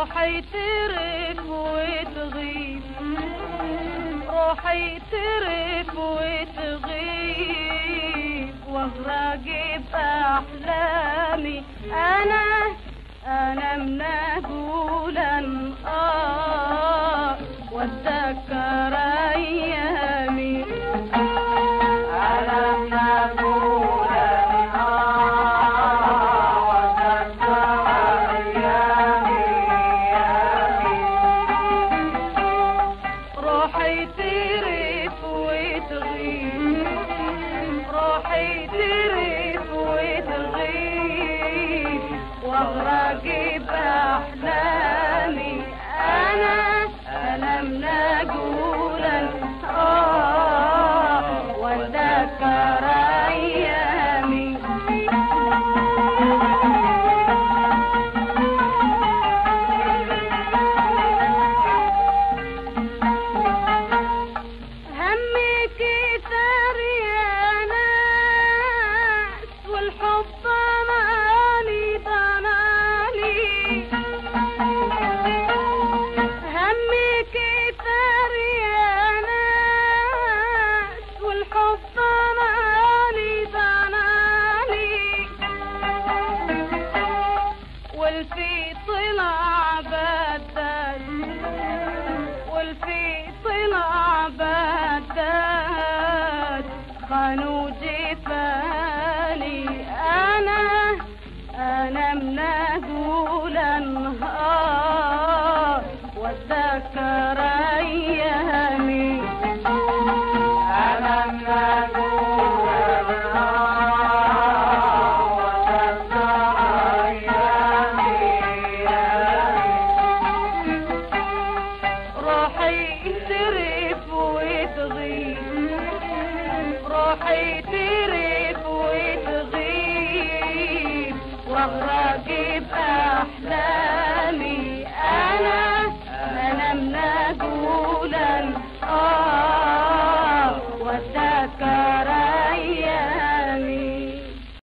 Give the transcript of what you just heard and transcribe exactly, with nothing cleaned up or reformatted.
روحي ترف وتغيب، روحي ترف وتغيب، واغرق بأحلامي. أنا أنا منقولا آه واتذكر أيامي. أنا منقولا آه واتذكر أيامي. روحي ترف وتغيب، روحي ترف وتغيب، واغرق بأحلامي. أنا أنا منقولا آه واتذكر أيامي. همي كثر يا ناس، والحب ماني ضناني. همي كثر يا ناس، والحب ماني ضناني. والفي طلع بدل، والفي طلع بدل، خانوا جفاني. أنا أنا منقولا آه واتذكر أيامي. أنا منقولا آه واتذكر أيامي. روحي ترف وتغيب، روحي ترف